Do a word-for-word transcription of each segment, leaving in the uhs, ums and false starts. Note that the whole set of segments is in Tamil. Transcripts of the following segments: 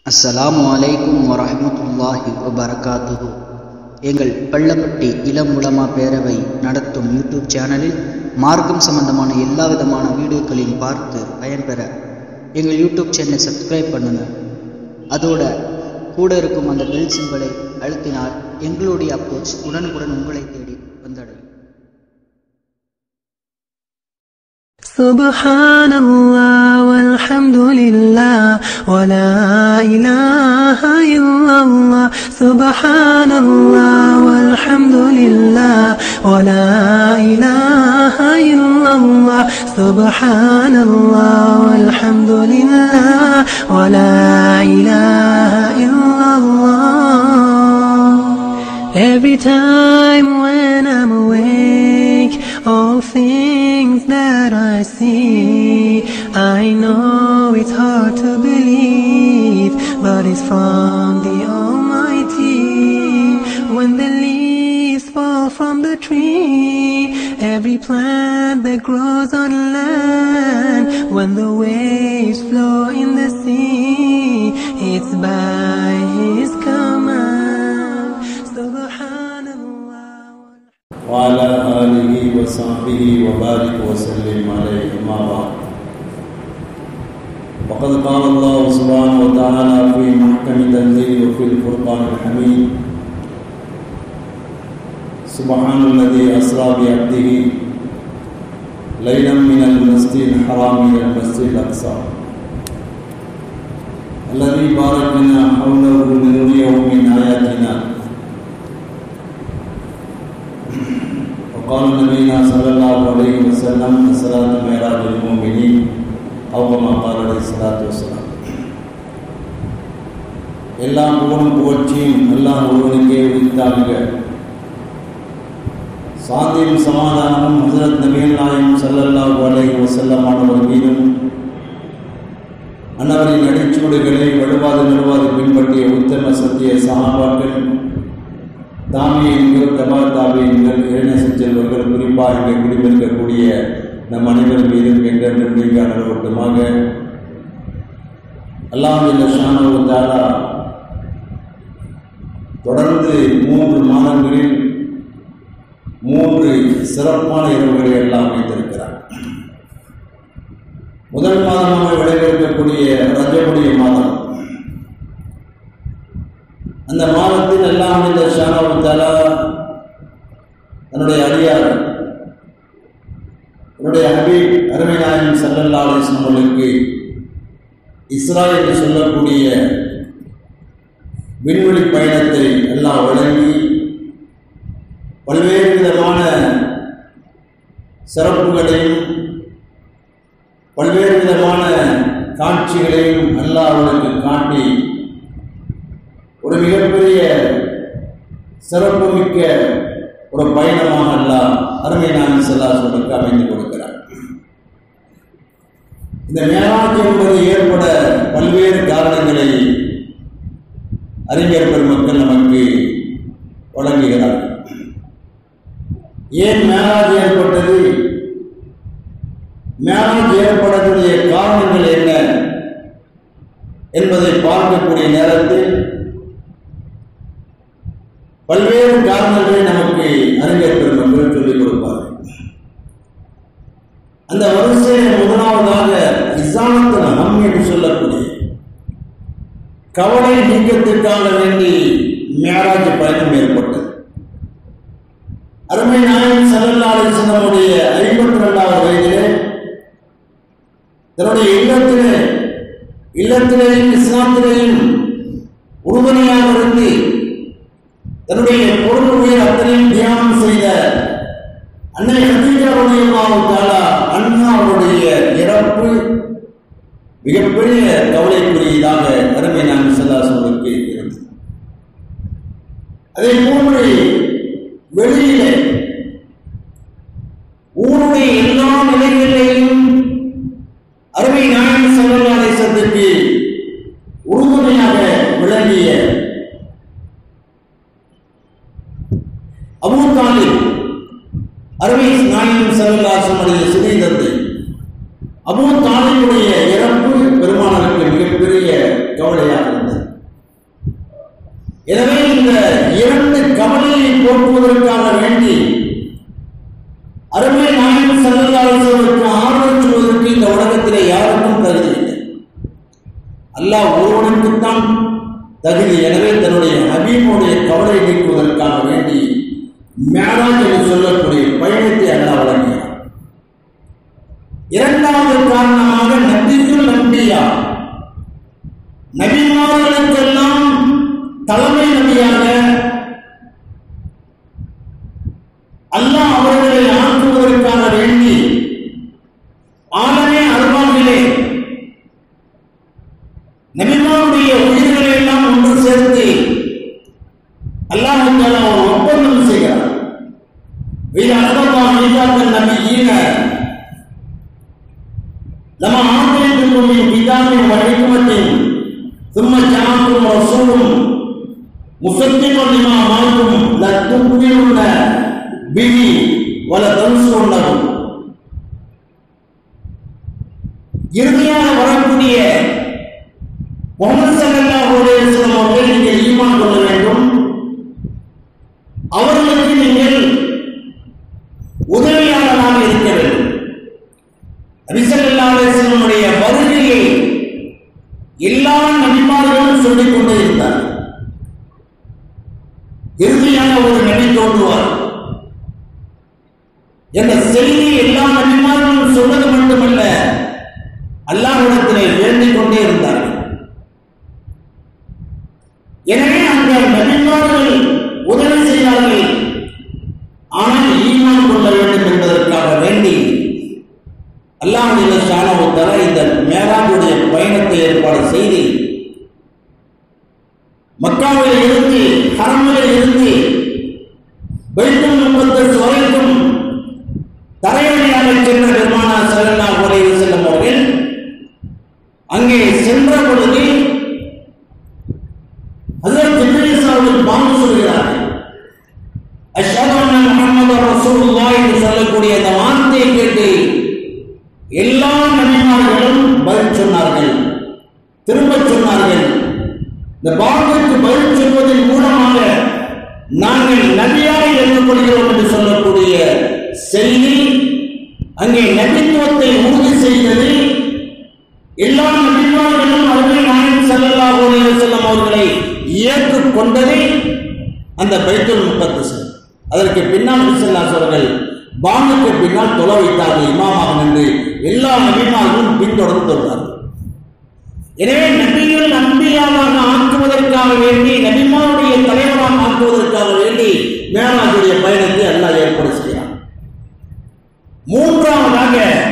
அஸ்ஸலாமு அலைக்கும் வரஹ்மத்துல்லாஹி வபரகாத்துஹு. எங்கள் பள்ளப்பட்டி இளம் உலமா பேரவை நடத்தும் யூடியூப் சேனலில் மார்க்கம் சம்பந்தமான எல்லா விதமான வீடியோக்களையும் பார்த்து பயன்பெற எங்கள் யூடியூப் சேனலை சப்ஸ்கிரைப் பண்ணுங்கள். அதோட கூட இருக்கும் அந்த பெல் சிம்பலை அழுத்தினால் எங்களுடைய அப்ரோச் உடனுக்குடன் உங்களை தேடி வந்தடையும். Subhanallah walhamdulillah wa la ilaha illallah. Subhanallah walhamdulillah wa la ilaha illallah. Subhanallah walhamdulillah wa la ilaha illallah. Every time when I'm awake, all things that I see, I know it's hard to believe, but it's from the Almighty. When the leaves fall from the tree, every plant that grows on land, when the waves flow in the sea, it's by His command. Subhanallah. وعلى آله وصحبه وبارك وسلم عليه أما بعد. وقد قال الله سبحانه وتعالى في محكم تنزيله وفي الفرقان الحميد: سبحان الذي أسرى بعبده ليلا من المسجد الحرام إلى المسجد الأقصى الذي باركنا حوله لنريه من آياتنا. وقال نبينا صلى الله عليه وسلم: الصلاة معراج المؤمنين أو كما قال عليه الصلاة والسلام. எல்லாம் புகழும் புகழ்ச்சியும் அல்லாஹ் ஒருவனுக்கே உரித்தாகுக. சாந்தியும் சமாதானமும் ஹஸரத் நபிகள் நாயகம் ஸல்லல்லாஹு அலைஹி வஸல்லம் ஆனவர் மீதும், அன்னவரின் அடிச்சுவடுகளை வலுவாது நடுவாது பின்பற்றிய உத்தம சத்திய சஹாபாக்கள், தாமியங்கள், தபா தாபியங்கள், இறைநேச செல்வர்கள், குறிப்பாக இங்கே குடியிருக்கக்கூடிய நம் அனைவர் மீதும் என்றென்று நீங்கான ஒட்டுமாக அல்லாஹ் ஜல்ல ஷானஹு தஆலா தொடர்ந்து மூன்று மாதங்களில் மூன்று சிறப்பான இரவுகளை எல்லாம் வைத்திருக்கிறார். முதல் மாதமாக விளைவிக்கக்கூடிய ரஜபுடைய மாதம். அந்த மாதத்தில் எல்லாம் இந்த ஷானஹு தஆலா தன்னுடைய அடியார், தன்னுடைய ஹபீப் அருமை நாயகம் ஸல்லல்லாஹு அலைஹி வஸல்லம் அவர்களுக்கு இஸ்ரா என்று சொல்லக்கூடிய விண்வெளி பயணத்தை எல்லாம் வழங்கி பல்வேறு விதமான சிறப்புகளையும் பல்வேறு விதமான காட்சிகளையும் அல்லாஹ் அவர்களுக்கு காட்டி ஒரு மிகப்பெரிய சிறப்புமிக்க ஒரு பயணமாக அல்லாஹ் அருமை நாயகம் ஸல்லல்லாஹு அலைஹி வஸல்லம் அமைந்து கொடுக்கிறார். இந்த மேராஜ் என்பது ஏற்பட பல்வேறு காரணங்களை அறிஞர் பெருமக்கள் நமக்கு வழங்குகிறார். ஏன் மேராஜ் ஏற்பட்டது, மேராஜ் ஏற்படக்கூடிய காரணங்கள் என்ன என்பதை பார்க்கக்கூடிய நேரத்தில் பல்வேறு காரணங்களை நமக்கு அறிஞர் பெருமக்கள் சொல்லிக் கொடுப்பார்கள். அந்த வரிசையில் முதலாவதாக இஸ்ஸானத்துல் ஹம் என்று சொல்லக்கூடிய கவலை நீக்கத்திற்காக வேண்டி மேராஜ் பயணம் ஏற்பட்டது. அருமை நாயகம் ஸல்லல்லாஹு அலைஹி வஸல்லம் ஐம்பத்தி இரண்டாவது வயதிலே தன்னுடைய இல்லத்திலே இல்லத்திலேயும் இஸ்லாத்திலேயும் உறுதுணையாக இருந்து தன்னுடைய பொருள் உயிர் அத்தனையும் தியானம் செய்த அன்னை கதீஜா ரலியல்லாஹு தஆலா அன்ஹா அவருடைய இறப்பு மிகப்பெரிய கவலைக்குரியதாக அருமை நாயகம் ஸல்லல்லாஹு அலைஹி வஸல்லம் இருக்கிறது. அதே போன்று வெளியிலே ஊருடைய எல்லா நிலைகளிலேயும் அருமை நாயகம் ஸல்லல்லாஹு அலைஹி வஸல்லத்துக்கு உறுதுணையாக விளங்கிய அபூ தாலிப், அருமை நாயகம் ஸல்லல்லாஹு அலைஹி வஸல்லம் சிறை தந்தை அபூ தாலிபுடைய இறப்பு பெருமானாருக்கு மிகப்பெரிய கவலையாக இருந்தது. எனவே இந்த இரண்டு கவலையை போக்குவதற்காக வேண்டி அருமை நாயகம் ஸல்லல்லாஹு அலைஹி வஸல்லம் ஆறுதல் சொல்வதற்கு இந்த உலகத்திலே யாருக்கும் தகுதி இல்லை. அல்லாஹ் ஒருவனுக்குத்தான் தகுதி. எனவே தன்னுடைய ஹபீபுடைய கவலை நீக்குவதற்காக வேண்டி மேராஜ் என்று சொல்லக்கூடிய பயணத்தை அல்லாஹ் வழங்கினார். இரண்டாவது காரணமாக நபியுல் அன்பியா, நபிமார்களுக்கெல்லாம் தலைமை நபியாக அல்லாஹ் அவர்களை ஆக்குவதற்காக வேண்டி ஆலமே அருவாவிலே நபிமாருடைய உயிர்களை எல்லாம் ஒன்று சேர்த்து அல்லாஹ் தஆலா ஒரு ஒப்பந்தம் செய்கிறார். அல்லாஹ் மீதாக்கல் நபியீன லமா ஆதேத்துக்கும் மின் கிதாபின் வ ஹிக்மத்தின் ثم جاءكم رسول مصدق لما معكم لتؤمنن به ولتنصرنه. இறுதியாக வரக்கூடிய முஹம்மது ஸல்லல்லாஹு அலைஹி வஸல்லம் அவர்களை நீங்கள் ஈமான் கொள்ள வேண்டும். அவர்களுக்கு நீங்கள் உதவியாளராக இருக்க வேண்டும். நபி ஸல்லல்லாஹு அலைஹி வஸல்லமுடைய வருகையை எல்லா நபிமார்களும் சொல்லிக் கொண்டே இருந்தார். இறுதியான ஒரு நபி தோன்றுவார் என்ற செய்தி எல்லா நபிமார்களும் சொன்னது மட்டுமல்ல, அல்லாஹ்விடத்திலே வேண்டிக் கொண்டே இருந்தார்கள். எனவே அந்த நபிமார்கள் உதவி செய்தார்கள். ஆனால் ஈமான் கொள்ள வேண்டும் என்பதற்காக வேண்டி அல்லாஹ் ஸுப்ஹானஹு வ தஆலா இந்த மேராஜுடைய பயணத்தை ஏற்பாடு செய்து மக்காவில் இருந்து ஹரமில் இருந்து பைத்துல் முகத்தஸ் வரைக்கும் தரைவழியாக சென்ற பெருமானார் ஸல்லல்லாஹு அலைஹி வஸல்லம் அவர்கள் அங்கே சென்ற பொழுது ஹஜ்ரத் ஜிப்ரீல் அவர்கள் பாங்கு சொல்கிறார்கள். அஷ்ஹது அன்ன முஹம்மதர் ரசூலுல்லாஹ் என்று சொல்லக்கூடிய அந்த வார்த்தையை கேட்டு எல்லா நபிமார்களும் பதில் சொன்னார்கள், திரும்ப சொன்னார்கள். இந்த பாங்குக்கு பதில் சொல்வதன் மூலமாக நாங்கள் நபியாக ஏற்றுக்கொள்கிறோம் என்று சொல்லக்கூடிய செய்தி அங்கே நபித்துவத்தை உறுதி செய்தது. எல்லா நபிமார்களும் அருமை நாயகம் ஸல்லல்லாஹு அலைஹி வஸல்லம் அவர்களை ஏற்றுக்கொண்டது அந்த பைத்துல் முகத்தஸ். அதற்கு பின்னால் ஸல்லல்லாஹு அவர்கள் பாங்குக்கு பின்னால் தொழ வைத்தார்கள் இமாமாக நின்று. எல்லா நபிமார்களும் பின்தொடர்ந்து தொழுதார்கள். எனவே நபிகள் அன்பியாவாக ஆக்குவதற்காக வேண்டி, நபிமாருடைய தலைவராக ஆக்குவதற்காக வேண்டி மேராஜுடைய பயணத்தை அல்லாஹ் ஏற்பாடு செய்கிறார். மூன்றாவதாக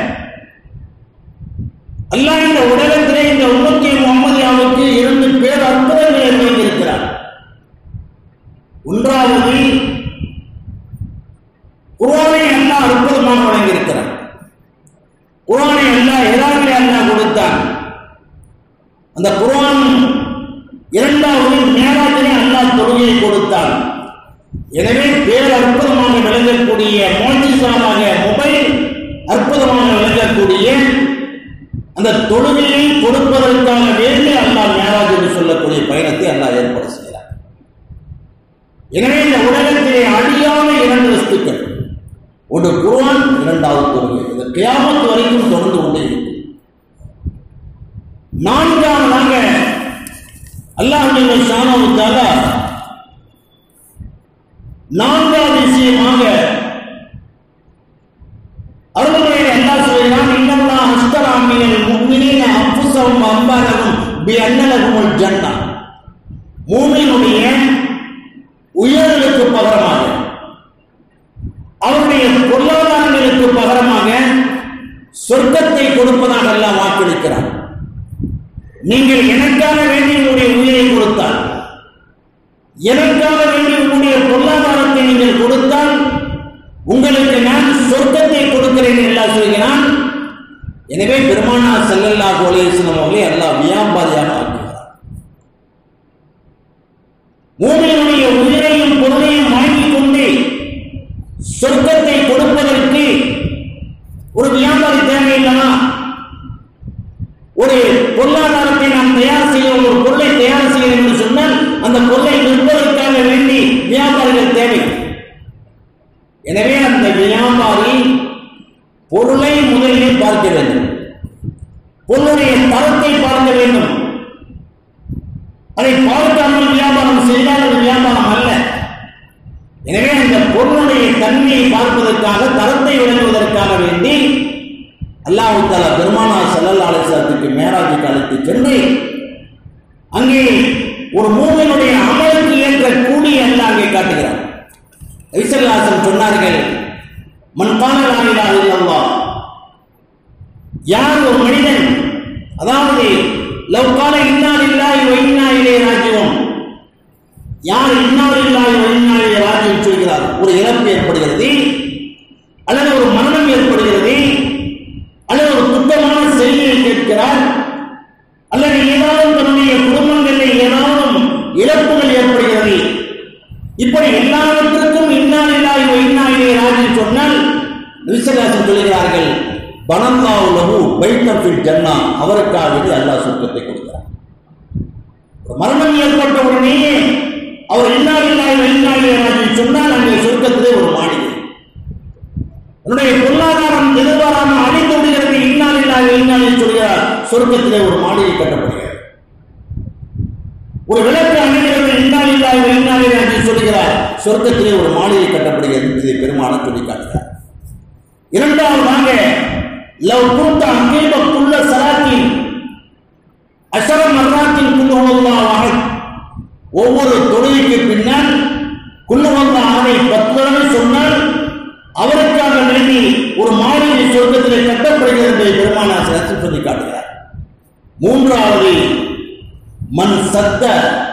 அல்லாஹ் இந்த உலகத்திலே இந்த உம்மத்தி முஹம்மதியாவுக்கு இரண்டு பேர் அற்புதங்களை வைத்திருக்கிறார். ஒன்றாவது குர்ஆனை அல்லாஹ் அற்புதமாக வழங்கியிருக்கிறார். குர்ஆனை அல்லாஹ் எதாவிலே அல்லாஹ் கொடுத்தான். அந்த குர்ஆன் இரண்டாவது மேராஜிலே அல்லாஹ் தொழுகையை கொடுத்தான். எனவே பேர் அற்புதமாக விளங்கக்கூடிய மோஜிசாவாக மொபைல் அற்புதமாக விளங்கக்கூடிய அந்த தொழுகையை கொடுப்பதற்காக வேண்டி அல்லாஹ் மேராஜ் என்று சொல்லக்கூடிய பயணத்தை அல்லாஹ் ஏற்பாடு செய்கிறார். எனவே இந்த உலகத்திலே அழியாத இரண்டு வஸ்துக்கள், ஒன்று குர்ஆன், இரண்டாவது தொழுகை. இந்த கியாமத் வரைக்கும் தொடர்ந்து கொண்டே இருக்கும். நான்காவதாக அல்லாஹ் ஸுப்ஹானஹு வ தஆலா நான்காவது விஷயமாக அருள்மொழியில் அல்லாஹ் சொல்கிறான், இன்னல்லாஹ் அஷ்தரா மினல் முஃமினீன அன்ஃபுஸஹும் வ அம்வாலஹும் பிஅன்ன லஹுமுல் ஜன்னah. மூமினுடைய உயிர்களுக்கு பகரமாக, அவருடைய பொருளாதாரங்களுக்கு பகரமாக சொர்க்கத்தை கொடுப்பதாக அல்லாஹ் வாக்களிக்கிறார். நீங்கள் எனக்காக வேண்டி உங்களுடைய உயிரை கொடுத்தால், எனக்காக வேண்டி உங்களுடைய பொருளாதாரத்தை நீங்கள் கொடுத்தால் உங்களுக்கு நான் சொர்க்கத்தை கொடுக்கிறேன் என்று அல்லாஹ் சொல்கிறான். எனவே பெருமானார் ஸல்லல்லாஹு அலைஹி வஸல்லம் அவர்களை அல்லாஹ் வியாபாரியாக ஆக்குகிறார். மூமினுடைய உயிரையும் பொருளையும் வாங்கிக் கொண்டு சொர்க்கத்தை கொடுப்பதற்கு ஒரு வியாபாரி தேவையில்லைனா, ஒரு பொருளாதாரத்தை நாம் தயார் செய்ய, ஒரு பொருளை தயார் செய்ய என்று சொன்னால் அந்த பொருளை விற்ப அதை பார்க்காமல் வியாபாரம் செய்தால் அது வியாபாரம் அல்ல. எனவே அந்த பொருளுடைய தன்மையை பார்ப்பதற்காக, தரத்தை விளங்குவதற்காக வேண்டி அல்லாஹ் தஆலா பெருமானார் ஸல்லல்லாஹு அலைஹி வஸல்லத்துக்கு மேராஜுக்கு அழைத்து சென்று அங்கே ஒரு மூமினுடைய அமலுக்கு ஏற்ற கூலி அல்லாஹ் அங்கே காட்டுகிறார். நபி ஸல்லல்லாஹு அலைஹி வஸல்லம் சொன்னார்கள், மன் கால லா இலாஹ இல்லல்லாஹ், யார் ஒரு மனிதன், அதாவது லவ் கால இன்னா லில்லாஹி வ இன்னா இலைஹி ராஜிஊன், யார் இன்னா லில்லாஹி வ இன்னா இலைஹி ராஜிஊன் சொல்கிறார், ஒரு இறப்பு ஏற்படுகிறது அல்லது ஒரு மரணம் ஏற்படுகிறது அல்லது ஒரு துக்கமான செய்தியை கேட்கிறார் அல்லது ஏதாவது தன்னுடைய குடும்பங்களில் ஏதாவது இழப்புகள் ஏற்படுகிறது, இப்படி எல்லாவற்றுக்கும் இன்னா லில்லாஹி வ இன்னா இலைஹி ராஜிஊன் சொன்னால் நபி ஸல்லல்லாஹு அலைஹி வஸல்லம் சொல்கிறார்கள், பனல்லாஹு லஹு பைத்தன் ஃபில் ஜன்னah, அவருக்காக அல்லாஹ் சொர்க்கத்தை கொடுக்கிறார். மரணம் ஏற்பட்ட உடனேயே அவர் இன்னா லில்லாஹி வ இன்னா இலைஹி ராஜிஊன் சொன்னால் அங்கே சொர்க்கத்திலே ஒரு மாளிகை, என்னுடைய பொருளாதாரம் எதிர்பாராமல் அழிந்து விடுகிறது, இன்னா லில்லாஹி வ இன்னா இலைஹி சொல்கிறார், சொர்க்கத்திலே ஒரு மாளிகை கட்டப்படுகிறது. ஒரு விளக்கு அணிகிறது, இன்னா லில்லாஹி வ இன்னா இலைஹி ராஜிஊன் சொல்கிறார், சொர்க்கத்திலே ஒரு மாளிகை கட்டப்படுகிறது என்பதை பெருமானார் சொல்லி காட்டுகிறார். இரண்டாவதாக லவ் குன்த அகீப குல்ல ஸலாத்தின் அஷர மர்ராத்தின் குல்லு ஹுவல்லாஹு அஹத், ஒவ்வொரு தொழுகைக்கு பின்னால் குல்லு ஹுவல்லாஹு அஹதை பத்து தடவை சொன்னால் அவருக்காக வேண்டி ஒரு மாளிகை சொர்க்கத்திலே கட்டப்படுகிறது என்பதை பெருமானார் ஸல்லல்லாஹு சொல்லி காட்டுகிறார். மூன்றாவது மன் சத்த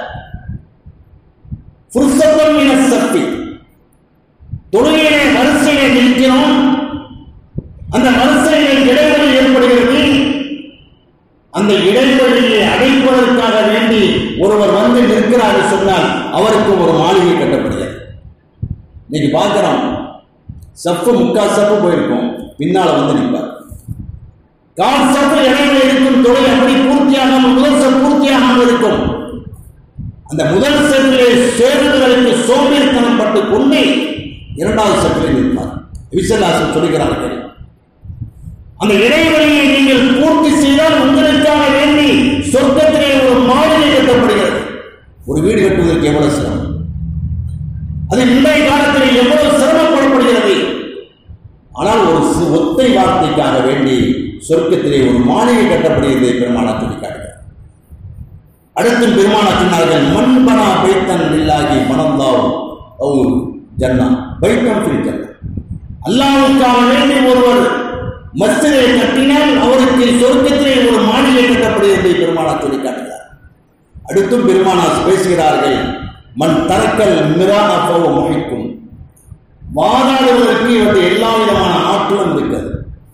ஃபுர்ஸத்தன் மினஸ் ஸஃபி, தொழுகையிலே வரிசையிலே நிற்கிறோம், அந்த வரிசையில் இடைவெளி ஏற்படுகிறது, அந்த இடைவெளியை அடைப்பதற்காக வேண்டி ஒருவர் வந்து நிற்கிறார் சொன்னால் அவருக்கு ஒரு மாளிகை கட்டப்படுகிறது. இன்னைக்கு பார்க்கிறோம், சப்பு முக்கால் சப்பு போயிருக்கும், பின்னால வந்து நிற்பார். கால் சப்பு இடைவெளி இருக்கும் தொழில் அப்படி பூர்த்தியாகாமல் முதல் சப்பு பூர்த்தியாகாமல் இருக்கும். அந்த முதல் சப்பிலே சேருவதற்கு சோம்பேறித்தனம் பட்டு கொண்டு இரண்டாவது சப்பிலே நிற்பார். விசலாசம் சொல்கிறார்கள், அந்த இடைவெளியை நீங்கள் பூர்த்தி செய்தால் உங்களுக்காக வேண்டி சொர்க்கத்திலே ஒரு மாளிகை கட்டப்படுகிறது. ஒரு வீடு கட்டுவதற்கு எவ்வளவு சிரமம், அது இன்றைய காலத்தில் எவ்வளவு சிரமப்படப்படுகிறது. ஆனால் ஒரு ஒத்தை வார்த்தைக்காக வேண்டி சொர்க்கத்திலே ஒரு மாளிகை கட்டப்படுகிறதை பெருமானார் சொல்லி காட்டுகிறார். அடுத்து பெருமானார் சொன்னார்கள், மன் பனா பைத்தன் லில்லாஹி பனல்லாஹு லஹு ஜன்னah பைத்தன் ஃபில் ஜன்னah, அல்லாஹ்வுக்காக வேண்டி ஒருவர் மஸ்ஜிதை கட்டினால் அவருக்கு சொர்க்கத்திலே ஒரு மாளிகை கட்டப்படுகிறதை பெருமானார் சொல்லி காட்டுகிறார். அடுத்தும் பெருமானார் பேசுகிறார்கள், மன் தரக்கல் மிராஹ ஃபஹுவ முஹிக்கும், வாதாடுவதற்கு இவற்றை எல்லா விதமான ஆற்றலும் இருக்கிறது.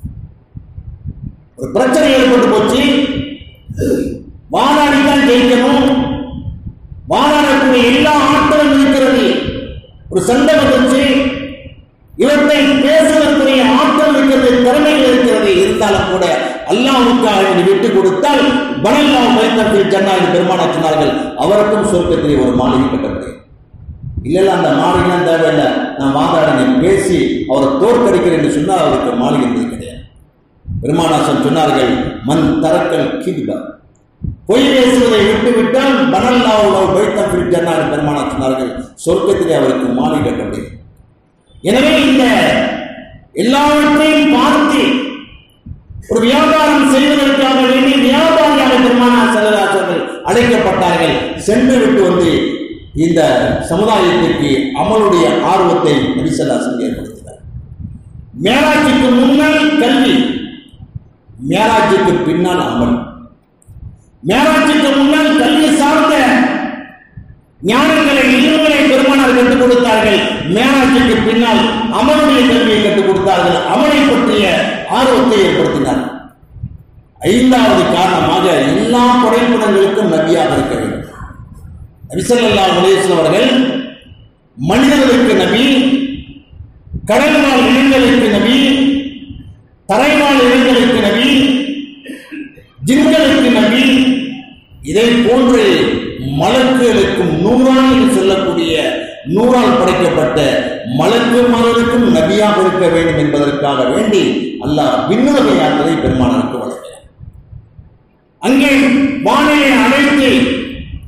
ஒரு பிரச்சனை ஏற்பட்டு போச்சு, வாதாடித்தான் ஜெயிக்கணும், வாதாடக்கூடிய எல்லா ஆற்றலும் இருக்கிறது. ஒரு சண்டை வந்துச்சு, இவற்றை பேசுவதற்குரிய ஆற்றல் இருக்கிறது, திறமைகள் இருக்கிறது. இருந்தாலும் கூட அல்லாஹ்வுக்காக விட்டு கொடுத்தால் பனல்லாஹு பைத்தன் ஃபில் ஜன்னah என்று பெருமானார் சொன்னார்கள், அவருக்கும் சொர்க்கத்திலே ஒரு மாளிகை கட்டப்படுகிறது. இல்ல இல்ல அந்த மாளிகை தேவையில்லை, நான் வாதாடினேன் பேசி அவரை தோற்கடிக்கிறேன் என்று சொன்னால் அவருக்கு மாளிகை என்பது கிடையாது. பெருமானார் சொன்னார்கள், மன் தரக்கல் கிதுப, பொய் பேசுவதை விட்டுவிட்டால் பனல்லாஹு லஹு பைத்தன் ஃபில் ஜன்னah என்று பெருமானார் சொன்னார்கள், சொர்க்கத்திலே அவருக்கு மாளிகை கட்டப்படுகிறது. எனவே இந்த எல்லாவற்றையும் பார்த்து ஒரு வியாபாரம் செய்வதற்காக வேண்டி வியாபாரியாக பெருமானார் ஸல்லல்லாஹு அலைஹி வஸல்லம் அழைக்கப்பட்டார்கள். சென்று விட்டு வந்து இந்த சமுதாயத்திற்கு அமலுடைய ஆர்வத்தை நபி ஸல்லல்லாஹு அலைஹி வஸல்லம் ஏற்படுத்தினார். மேராஜுக்கு முன்னால் கல்வி, மேராஜுக்கு பின்னால் அமல். மேராஜுக்கு முன்னால் கல்வி சார்ந்த ஞானங்களை இல்முகளை பெருமானார் கற்றுக் கொடுத்தார்கள். மேராஜுக்கு பின்னால் அமலுடைய கல்வியை கற்றுக் கொடுத்தார்கள், அமலை பற்றிய ஆர்வத்தை ஏற்படுத்தினார். ஐந்தாவது காரணமாக எல்லா படைப்பினங்களுக்கும் நபியாக இருக்க வேண்டும். நபி ஸல்லல்லாஹு அலைஹி வஸல்லம் அவர்கள் மனிதர்களுக்கு நபி, கடல் வாழ் இனங்களுக்கு நபி, தரைவாழ் இனங்களுக்கு நபி, ஜின்களுக்கு நபி, இதை போன்று மலக்குகளுக்கும் நூறான் என்று சொல்லக்கூடிய நூறால் படைக்கப்பட்ட மலக்குமார்களுக்கும் நபியாக இருக்க வேண்டும் என்பதற்காக வேண்டி அல்லாஹ் விண்ணுலக யாத்திரை பெருமானாருக்கு வழங்கினார். அங்கே வானிலை அழைத்து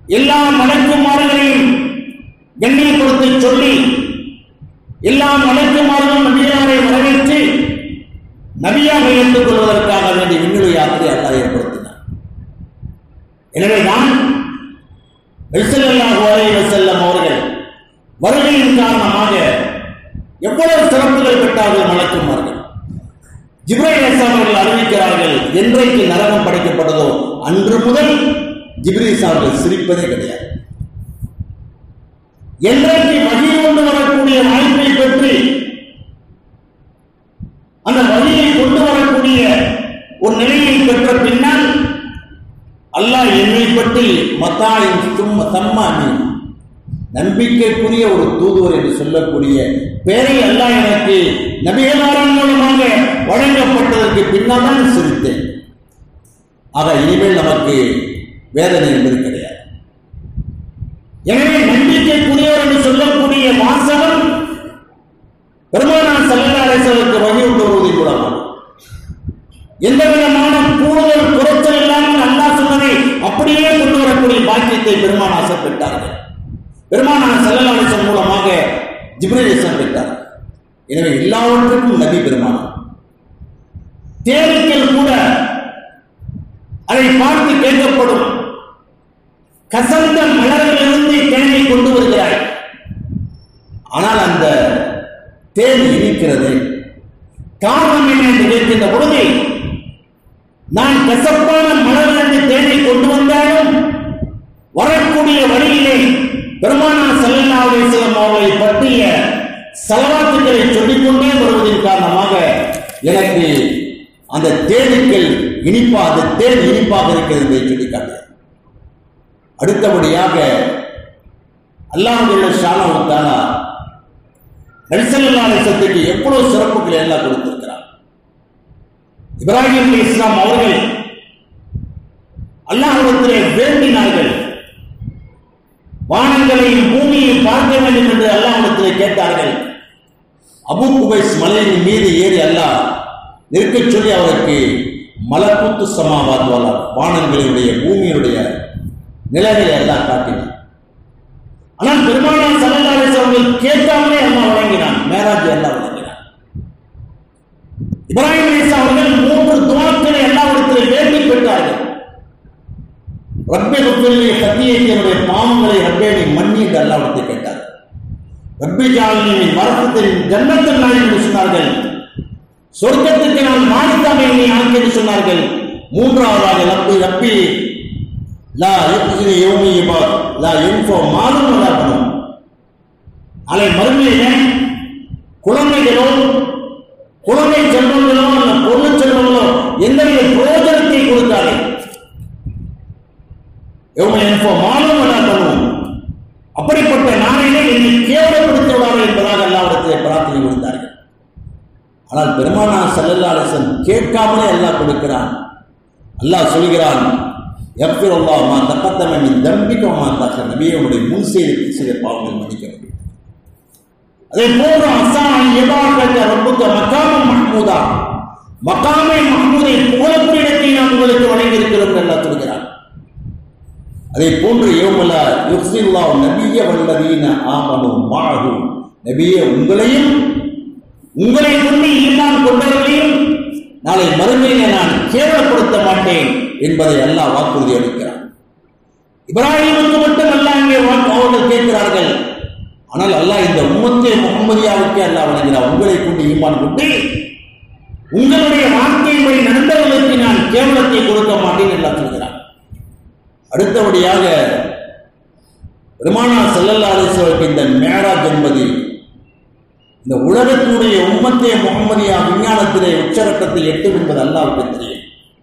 எல்லா மலக்குமார்களையும் கண்ணியப்படுத்தி சொல்லி எல்லா மலக்குமார்களும் நபியாரை வரவேற்று நபியாக ஏற்றுக் கொள்வதற்காக வேண்டிய விண்வெளி யாத்திரை அல்லாஹ் ஏற்படுத்தினார். எனவேதான் ஸல்லல்லாஹு அலைஹி வஸல்லம் அவர்கள் வருகையின் காரணமாக எவ்வளவு சிறப்புகள் பெற்றார்கள் மலக்குமார்கள். ஜிப்ரீல் அலைஹிஸ்ஸலாம் அவர்கள் அறிவிக்கிறார்கள், என்றைக்கு நரகம் படைக்கப்பட்டதோ அன்று முதல் ஜிப்ரீல் அவர்கள் சிரிப்பதே கிடையாது. என்றைக்கு வகி கொண்டு வரக்கூடிய வாய்ப்பை பெற்று அந்த வழியை கொண்டு வரக்கூடிய ஒரு நிலையை பெற்ற பின்னால் அல்லாஹ் என்னை பற்றி மத்தாயின் சும்மா தம்மானி நம்பிக்கைக்குரிய ஒரு தூதுவர் என்று சொல்லக்கூடிய பெயரை அல்லாஹ் எனக்கு நபிகளாரின் மூலமாக வழங்கப்பட்டதற்கு பின்னால் தான் சிரித்தேன். ஆக இனிமேல் நமக்கு வேதனை என்பது கிடையாது. எனவே நம்பிக்கைக்குரியவர் என்று சொல்லக்கூடிய வாசகம் பெருமானார் ஸல்லல்லாஹு அலைஹி வஸல்லம் வகி கொண்டு வருவதன் மூலமாக எந்த விதமான கூடுதல் குறைச்சல் இல்லாமல் அல்லாஹ் சொன்னதை அப்படியே கொண்டு வரக்கூடிய பாக்கியத்தை பெருமானார் பெற்றார்கள். பெருமானார் ஸல்லல்லாஹு அலைஹி வஸல்லம் மூலமாக ஜிப்ரீல் அலைஹிஸ்ஸலாம் பெற்றார்கள். எனவே எல்லாவற்றுக்கும் நபி பெருமானார். தேனீக்கள் கூட அதை பார்த்து கேட்கப்படும், கசந்த மலர்களிலிருந்து தேனை கொண்டு வருகிறாய், ஆனால் அந்த தேன் இனிக்கிறது. காரணம் என்ன என்று கேட்கின்ற பொழுது, நான் கசப்பான மலர்களிலிருந்து தேனை கொண்டு வந்தாலும் வரக்கூடிய வழியிலே பெருமானார் ஸல்லல்லாஹு அலைஹி வஸல்லம் அவர்களை பற்றிய ஸலவாத்துக்களை சொல்லிக்கொண்டே வருவதன் காரணமாக எனக்கு அந்த தேனீக்கள் இனிப்பா அந்த தேன் இனிப்பாக இருக்கிறது என்பதை சொல்லிக்காட்டு. அடுத்தபடியாக அல்லாஹ் ஸல்லல்லாஹு தஆலா நபி ஸல்லல்லாஹு அலைஹி வஸல்லம் எவ்வளவு சிறப்புகளை எல்லாம் கொடுத்திருக்கிறார். இப்ராஹிம் அலைஹிஸ்ஸலாம் அவர்கள் அல்லாஹ்விடத்திலே வேண்டினார்கள், வானங்களையும் பூமியையும் பார்க்க வேண்டும் என்று அல்லாஹ்விடத்திலே கேட்டார்கள். அபூ குபைஸ் மலையின் மீது ஏறி அல்லாஹ் நிற்கச் சொல்லி அவருக்கு மலக்குத்து சமாவாத் வல வானங்களுடைய பூமியுடைய நிலைகளை எல்லாம் காட்டினார். ஆனால் பெருமானார் ஸல்லல்லாஹு அலைஹி வஸல்லம் கேட்காமலே அல்லாஹ் வழங்கினான், மேராஜ் அல்லாஹ் வழங்கினான். இப்ராஹிம் அலைஹிஸ்ஸலாம் அவர்கள் மூன்று துஆக்களை அல்லாஹ்விடத்தில் வேண்டி பெற்றார்கள். ரப்பே குஃபிர்லி ஹத்தியத்தினுடைய பாவங்களை ரப்பே நீ மன்னி என்று அல்லாஹ்விடத்தில் கேட்டார். ரப்பி ஜஅல்னி மின் வரஸத்தில் ஜன்னத்தில் நாயின் என்று சொன்னார்கள். சொர்க்கத்துக்கு நான் மானித்தாமை நீ ஆக்கி என்று சொன்னார்கள். மூன்றாவதாக ரப்பி ரப்பி லா யுக்ஸினி யௌமி இபாத் லா யன்ஃபு மாலும் வலா பனூன். நாளை மறுமையிலே குழந்தைகளோ குழந்தை செல்வங்களோ அல்ல பொருள் செல்வங்களோ எந்தவித பிரயோஜனத்தை கொடுத்தாலே யௌம யன்ஃபு மாலும் வலா பனூன். அப்படிப்பட்ட நாளிலே என்னை கேவலப்படுத்தி விடாமல் என்பதாக அல்லாஹ்விடத்திலே பிரார்த்தனை கொடுத்தார்கள். ஆனால் பெருமானார் ஸல்லல்லாஹு அலைஹி வஸல்லம் கேட்காமலே அல்லாஹ் கொடுக்கிறான். அல்லாஹ் சொல்கிறான், யக்ஃபிருல்லாஹு மா தகத்தம மின் தம்பிக வ மா தஅக்கர. நபியுடைய முன் செய்த சில பாவங்கள் மன்னிக்கப்படும். அதே போன்று அஸான் யபாக ரப்புக மகாமம் மஹ்மூதா, மகாமே மஹ்மூதை புகழக்கூடிய இடத்தை நாம் உங்களுக்கு வழங்கி இருக்கிறோம் என்று அல்லாஹ் சொல்கிறான். அதே போன்று யௌமலா யுக்ஸில்லாஹு நபிய வல்லதீன ஆமனு மஅஹு, நபியே உங்களையும் உங்களை கொண்டு ஈமான் கொண்டவர்களையும் நாளை மறுமையிலே நான் கேவலப்படுத்த மாட்டேன் என்பதை அல்லாஹ் வாக்குறுதி அளிக்கிறான். இப்ராஹிமுக்கு மட்டும் அல்லாஹ் இங்கே அவர்கள் கேட்கிறார்கள். ஆனால் அல்லாஹ் இந்த உம்மத்தே முஹம்மதியாவுக்கே அல்லாஹ் வழங்குகிறார். உங்களை கொண்டு ஈமான் கொண்டு உங்களுடைய வாழ்க்கையை நடந்தவர்களுக்கு நான் கேவலத்தை கொடுக்க மாட்டேன் என்று சொல்கிறார். அடுத்தபடியாக பெருமானார் ஸல்லல்லாஹு அலைஹி வஸல்லம் இந்த மேராஜ் என்பது இந்த உலகத்தினுடைய உம்மத்தே முஹம்மதியா விஞ்ஞானத்திலே உச்சகட்டத்தை எட்டும் என்பது அல்லாஹ்வுக்கு தெரியும்.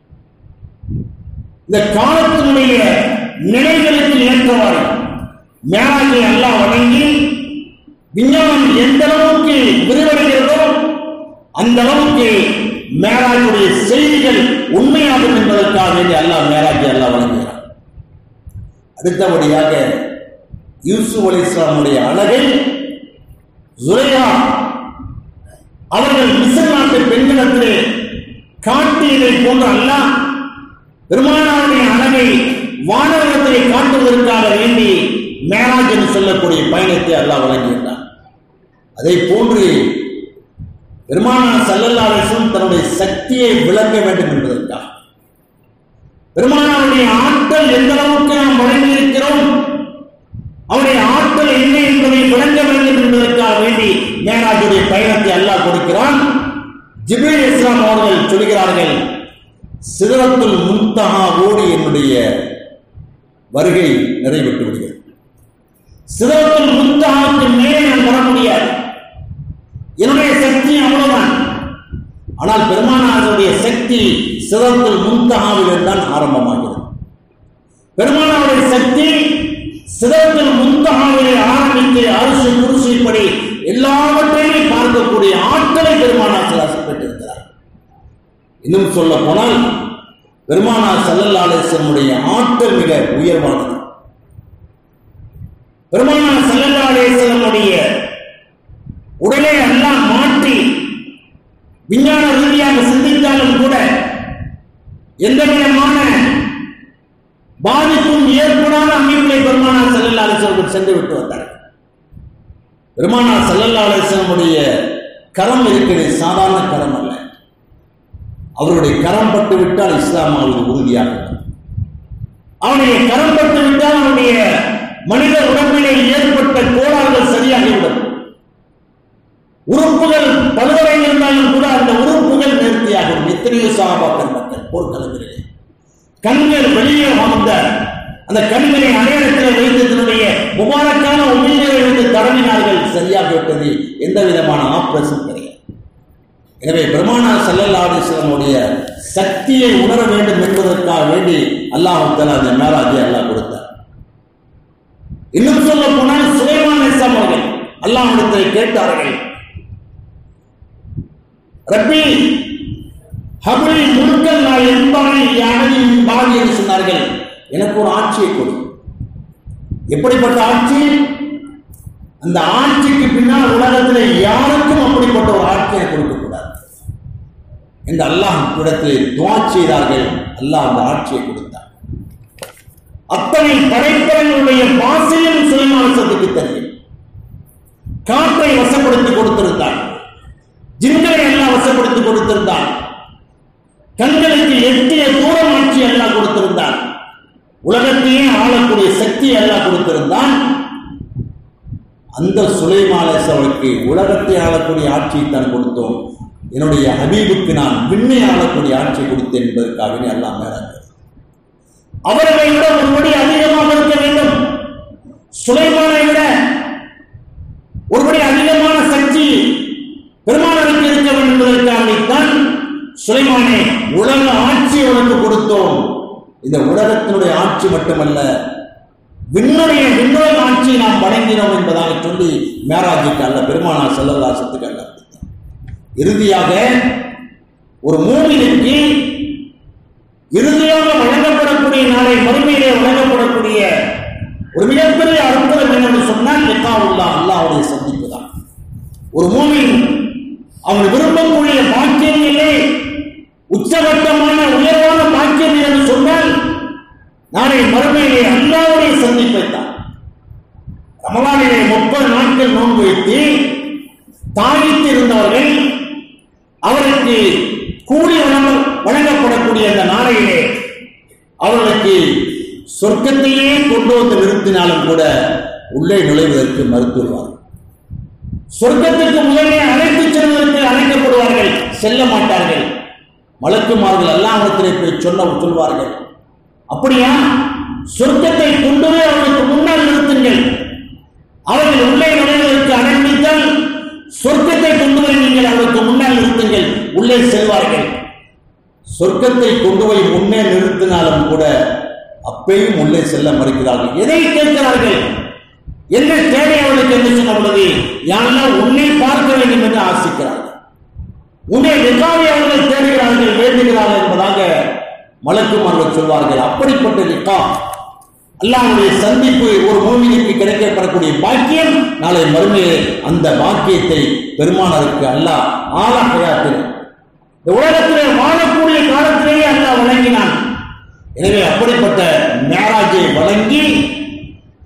இந்த காலத்தினுடைய நிலைகளுக்கு ஏற்றவாறு மேராஜை அல்லாஹ் வழங்கி விஞ்ஞானம் எந்த அளவுக்கு விரிவடைகிறதோ அந்த அளவுக்கு மேராஜுடைய செய்திகள் உண்மையாகும் என்பதற்காக வேண்டிய அல்லாஹ் மேராஜை அல்லாஹ் வழங்குகிறார். அடுத்தபடியாக யூசுப் அலைஹிஸ்ஸலாமுடைய அழகை ஜுலைஹா அவர்கள் மிஸ்ர் நாட்டு பெண்களிடத்திலே காட்டியதை போன்று அல்லாஹ் பெருமானாருடைய அழகை வானவர்களுக்கு என்பதை காட்டுவதற்காக வேண்டி மேராஜ் என்று சொல்லக்கூடிய பயணத்தை அல்லாஹ் வழங்கியிருந்தார். அதை போன்று பெருமானார் ஸல்லல்லாஹு அலைஹி வஸல்லம் தன்னுடைய சக்தியை விளக்க வேண்டும் என்பதற்காக, பெருமானாருடைய ஆற்றல் எந்த அளவுக்கு நாம் வழங்கி இருக்கிறோம், அவருடைய ஆற்றல் என்ன என்பதை விளங்க வேண்டும் என்பதற்காக வேண்டி மேராஜுடைய பயணத்தை அல்லாஹ் கொடுக்கிறான். ஜிப்ரீல் அலைஹிஸ்ஸலாம் அவர்கள் சொல்கிறார்கள், சிதறத்துல் முன்தஹாவோடு என்னுடைய வருகை நிறைவேற்றி விடுகிறது. சிதறத்துல் முன்தஹாவுக்கு மேலே நான் வர முடியாது, என்னுடைய சக்தி அவ்வளவுதான். ஆனால் பெருமானாருடைய சக்தி சிதறத்துல் முன்தஹாவில் தான் ஆரம்பமாகிறது. பெருமானாருடைய சக்தி சிதறத்துல் முன்தஹாவிலே ஆரம்பித்து அரிசி குருசிப்படி எல்லாவற்றையும் பார்க்கக்கூடிய ஆற்றலை பெருமானார் ஸல்லல்லாஹு பெற்றிருக்கிறார். இன்னும் சொல்ல போனால் பெருமானார் ஸல்லல்லாஹு அலைஹி வஸல்லம் ஆற்றல் மிக உயர்வானது. பெருமானார் ஸல்லல்லாஹு அலைஹி வஸல்லம் உடலை எல்லாம் மாற்றி விஞ்ஞான ரீதியாக சிந்தித்தாலும் கூட எந்த விதமான பாதிப்பும் ஏற்படாத அமைப்பிலே பெருமானார் ஸல்லல்லாஹு அலைஹி வஸல்லம் சென்று விட்டு வந்தார். பெருமானார் ஸல்லல்லாஹு அலைஹி வஸல்லம் கரம் இருக்கிறது, சாதாரண கரம் அல்ல. அவருடைய கரம் பட்டு விட்டால் இஸ்லாம் அவருக்கு உறுதியாக, அவனுடைய கரம் பட்டு விட்டால் அவனுடைய மனித உடம்பிலே ஏற்பட்ட கோளாறுகள் சரியாகிவிடும். உறுப்புகள் பழுவடைந்திருந்தாலும் கூட அந்த உறுப்புகள் நேர்த்தியாகும். எத்தனையோ சஹாபாக்கள் மக்கள் போர்க்களங்களிலே கண்கள் வெளியே வந்த அந்த கண்களை அடையாளத்தில் வைத்து தன்னுடைய முபாரக்கான உமிழ்நீரை வைத்து தடவினார்கள், சரியாகிவிட்டது. எந்த விதமான ஆப்ரேஷன் கிடையாது. எனவே பெருமானார் ஸல்லல்லாஹு அலைஹி வஸல்லம் சக்தியை உணர வேண்டும் என்பதற்காக வேண்டி அல்லாஹ் தஆலா அந்த மேராஜை அல்லாஹ் கொடுத்தார். இன்னும் சொல்ல போனால் சுலைமான் அலைஹிஸ்ஸலாம் அவர்கள் அல்லாஹ்விடத்தை கேட்டார்கள், ரப்பி ஹப்லி முல்கன் லா யன்பகி லிஅஹதின் பாதி என்று சொன்னார்கள். எனக்கு ஒரு ஆட்சியை கொடு. எப்படிப்பட்ட ஆட்சி? அந்த ஆட்சிக்கு பின்னால் உலகத்தில் யாருக்கும் அப்படிப்பட்ட ஒரு ஆட்சியை கொடுக்கக்கூடாது என்று அல்லாஹ் இடத்தில் துஆ செய்தார்கள். அல்லாஹ் அந்த ஆட்சியை கொடுத்தார். அத்தனை படைப்பவர்களுடைய பாசையும் சுலைமான் சத்துக்கு தெரியும். காற்றை வசப்படுத்தி கொடுத்திருந்தார், ஜின்களை எல்லாம் வசப்படுத்தி கொடுத்திருந்தார், கண்களுக்கு எட்டிய தூரம் ஆட்சி எல்லாம் கொடுத்திருந்தார், உலகத்தையே ஆளக்கூடிய சக்தி எல்லாம் கொடுத்திருந்தான். அந்த சுலைமான் அலைஹிஸ்ஸலாமுக்கு உலகத்தை ஆளக்கூடிய ஆட்சியை தான் கொடுத்தோம், என்னுடைய ஹபீபுக்கு நான் விண்ணை ஆளக்கூடிய ஆட்சியை கொடுத்தேன் என்பதற்காக அல்லாஹ் மேராஜ் அவர்களை விட ஒருபடி அதிகமாக இருக்க வேண்டும். சுலைமானை விட ஒருபடி அதிகமான சக்தி பெருமானாருக்கு இருக்க வேண்டும் என்பதற்காகத்தான் சுலைமானே உலக ஆட்சி உனக்கு கொடுத்தோம். இந்த உலகத்தினுடைய ஆட்சி மட்டுமல்ல, விண்ணுடைய விண்ணுடைய ஆட்சியை நாம் வழங்கினோம் என்பதாக சொல்லி மேராஜுக்கு அல்ல பெருமானார் ஸல்லல்லாஹு அலைஹி வஸல்லம் அல்ல. இறுதியாக ஒரு மூமினுக்கு இறுதியாக வழங்கப்படக்கூடிய நாளை மறுமையிலே வழங்கப்படக்கூடிய ஒரு மிகப்பெரிய அற்புதம் என்னென்று சொன்னால் லிகாவுல்லாஹ், அல்லாஹ்வுடைய சந்திப்பு தான். ஒரு மூமின் அவன் விரும்பக்கூடிய பாக்கியங்களே உச்சகட்டமான உயர்வான பாக்கியம் என்று சொன்னால் நாளை மறுமையிலே அல்லாஹ்வுடைய சந்திப்பை தான். ரமலானிலே முப்பது நாட்கள் நோன்பு வைத்து தாகித்து இருந்தவர்கள் அவருக்கு கூலி வழங்கப்படக்கூடிய அந்த நாளையிலே அவர்களுக்கு சொர்க்கத்தையே கொண்டு வந்து நிறுத்தினாலும் கூட உள்ளே நுழைவதற்கு மறுத்துள்ளார்கள். சொர்க்கத்திற்கு முதலே அழைத்து செல்வதற்கு அழைக்கப்படுவார்கள், செல்ல மாட்டார்கள். மலக்குமார்கள் அல்லாஹ்விடத்திலே போய் சொன்ன சொல்வார்கள், அப்படியா சொர்க்கத்தை கொண்டு போய் அவர்களுக்கு முன்னால் நிறுத்துங்கள், அவர்கள் உள்ளே நுழைவதற்கு அனுமதித்தால் சொர்க்கத்தை கொண்டு போய் நீங்கள் அவர்களுக்கு முன்னால் நிறுத்துங்கள், உள்ளே செல்வார்கள். சொர்க்கத்தை கொண்டு போய் முன்னே நிறுத்தினாலும் கூட அப்பையும் உள்ளே செல்ல மறுக்கிறார்கள். எதை கேட்கிறார்கள்? என்ன தேவை அவர்களுக்கு என்று சொன்ன பொழுது யாரெல்லாம் உன்னை பார்க்க வேண்டும் என்று ஆசிக்கிறார்கள், உன்னை லிகாவை அவர்கள் தேடுகிறார்கள், வேண்டுகிறார்கள் என்பதாக மலக்குமார்கள் சொல்வார்கள். அப்படிப்பட்ட லிகா அல்லாஹ்வுடைய சந்திப்பு ஒரு மூமினுக்கு கிடைக்கப்படக்கூடிய பாக்கியம். நாளை மறுமையே அந்த பாக்கியத்தை பெருமானாருக்கு அல்லாஹ் ஆல ஹயாத்தில் இந்த உலகத்திலே வாழக்கூடிய காலத்திலேயே அல்லாஹ் வழங்கினான். எனவே அப்படிப்பட்ட மேராஜை வழங்கி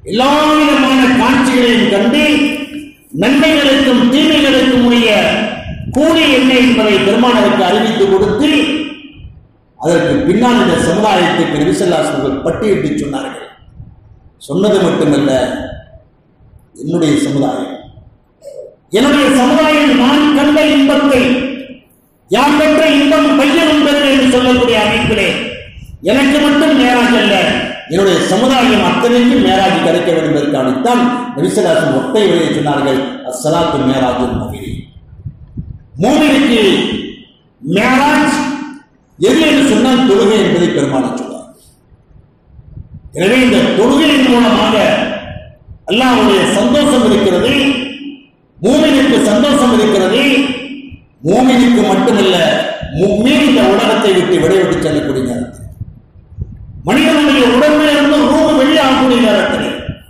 எல்லா விதமான காட்சிகளையும் கண்டு நன்மைகளுக்கும் தீமைகளுக்கும் உரிய கூலி என்ன என்பதை பெருமானருக்கு அறிவித்து கொடுத்து அதற்கு பின்னால் இந்த சமுதாயத்துக்கு நபி ஸல்லல்லாஹு அலைஹி வஸல்லம் பட்டியலிட்டு சொன்னார்கள். சொன்னது மட்டுமல்ல, என்னுடைய சமுதாயம் என்னுடைய சமுதாயம் நான் கண்ட இன்பத்தை யார் பெற்ற இன்பம் பையனும் பெற்ற என்று சொல்லக்கூடிய அமைப்பிலே எனக்கு மட்டும் மேராஜ் அல்ல, என்னுடைய சமுதாயம் அத்தனைக்கும் மேராஜ் கிடைக்க வேண்டும் என்பதற்காகத்தான் நபி ஸல்லல்லாஹு அலைஹி வஸல்லம் ஒற்றை வழியை சொன்னார்கள், அஸ்ஸலாத்து மேராஜுல் முஃமின். மூமினுக்கு மேராஜ் எது என்று சொன்னால் தொழுகை என்பதை பெருமானார் சொன்னார். எனவே இந்த தொழுகையின் மூலமாக அல்லாஹ்வுடைய சந்தோஷம் இருக்கிறது, மூமினுக்கு சந்தோஷம் இருக்கிறது. மூமினுக்கு மட்டுமல்ல, முஃமின் இந்த உலகத்தை விட்டு விடைவிட்டு செல்லக்கூடிய நேரத்தில், மனிதனுடைய உடம்பில் இருந்து ரூஹ் வெளியாகக்கூடிய நேரத்தில்,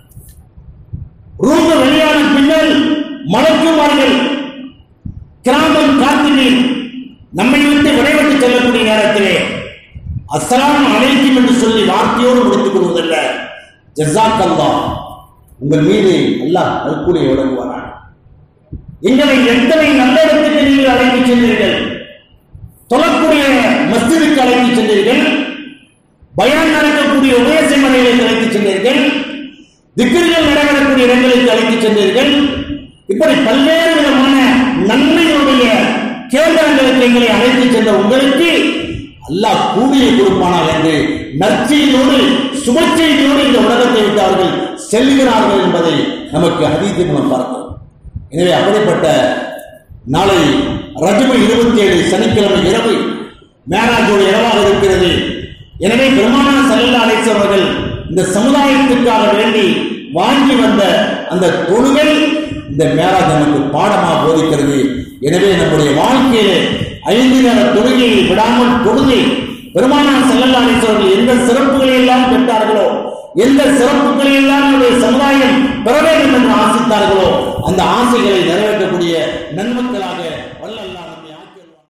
ரூஹ் வெளியான பின்னர் மலக்குமார்கள் கிராமம் காத்தினீர் நம்மை விட்டு விடைவிட்டு செல்லக்கூடிய நேரத்திலே அஸ்ஸலாமு அலைக்கும் என்று சொல்லி வார்த்தையோடு முடித்துக் கொள்வதல்ல, ஜஸாக்கல்லாஹ், உங்கள் மீது அல்லாஹ் நற்கூலியை வழங்குவாரான். எங்களை எத்தனை நல்ல இடத்துக்கு நீங்கள் அழைத்து சென்றீர்கள், தொழக்கூடிய மஸ்ஜிதுக்கு அழைத்து சென்றீர்கள், பயான் நடக்கக்கூடிய உபதேச மலைகளுக்கு அழைத்து சென்றீர்கள், திக்ர்கள் நடைபெறக்கூடிய இடங்களுக்கு அழைத்து சென்றீர்கள். இப்படி பல்வேறு விதமான நன்மையுடைய கேந்திரங்களுக்கு எங்களை அழைத்து சென்ற உங்களுக்கு அல்லாஹ் கூலியை கொடுப்பானார் என்று நற்செய்தியோடு சுபச்செய்தியோடு இந்த உலகத்தை விட்டு அவர்கள் செல்கிறார்கள் என்பதை நமக்கு ஹதீஸ் மூலம் பார்க்கிறோம். எனவே அப்படிப்பட்ட நாளை ரஜபு இருபத்தி ஏழு சனிக்கிழமை இரவு மேராஜோடு இரவாக இருக்கிறது. எனவே பெருமானார் ஸல்லல்லாஹு அலைஹி வஸல்லம் அவர்கள் இந்த சமுதாயத்திற்காக வேண்டி வாங்கி வந்த அந்த தொழுகை இந்த மேராஜ் நமக்கு பாடமாக போதிக்கிறது. எனவே நம்முடைய வாழ்க்கையிலே ஐந்து நேர தொழுகையை விடாமல் தொழுகை பெருமானார் ஸல்லல்லாஹு அலைஹி வஸல்லம் அவர்கள் எந்த சிறப்புகளை எல்லாம் பெற்றார்களோ, எந்த சிறப்புகளை எல்லாம் நம்முடைய சமுதாயம் பெற வேண்டும் என்று ஆசித்தார்களோ அந்த ஆசைகளை நிறைவேற்றக்கூடிய நன்மக்களாக வல்ல அல்லாஹ்